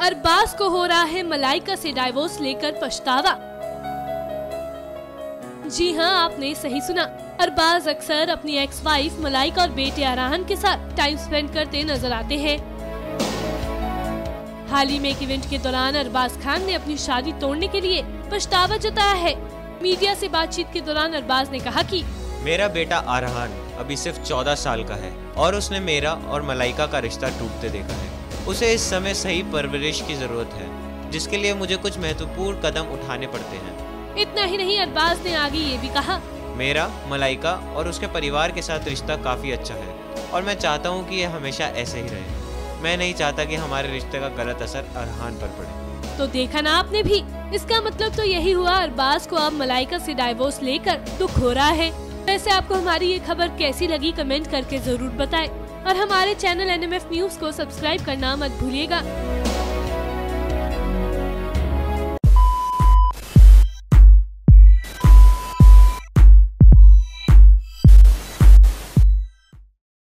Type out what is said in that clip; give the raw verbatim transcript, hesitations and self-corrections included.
अरबाज को हो रहा है मलाइका से डाइवोर्स लेकर पछतावा। जी हां, आपने सही सुना। अरबाज अक्सर अपनी एक्स वाइफ मलाइका और बेटे अरहान के साथ टाइम स्पेंड करते नजर आते हैं। हाल ही में एक इवेंट के दौरान अरबाज खान ने अपनी शादी तोड़ने के लिए पछतावा जताया है। मीडिया से बातचीत के दौरान अरबाज ने कहा कि मेरा बेटा आरहान अभी सिर्फ चौदह साल का है और उसने मेरा और मलाइका का रिश्ता टूटते देखा है। उसे इस समय सही परवरिश की जरूरत है, जिसके लिए मुझे कुछ महत्वपूर्ण कदम उठाने पड़ते हैं। इतना ही नहीं, अरबाज ने आगे ये भी कहा, मेरा मलाइका और उसके परिवार के साथ रिश्ता काफी अच्छा है और मैं चाहता हूँ कि यह हमेशा ऐसे ही रहे। मैं नहीं चाहता कि हमारे रिश्ते का गलत असर अरहान पर पड़े। तो देखा ना आपने भी, इसका मतलब तो यही हुआ, अरबाज को अब मलाइका से डाइवोर्स लेकर दुख हो रहा है। वैसे आपको हमारी ये खबर कैसी लगी कमेंट करके जरूर बताएं और हमारे channel N M F news को सब्सक्राइब करना मत भूलिएगा।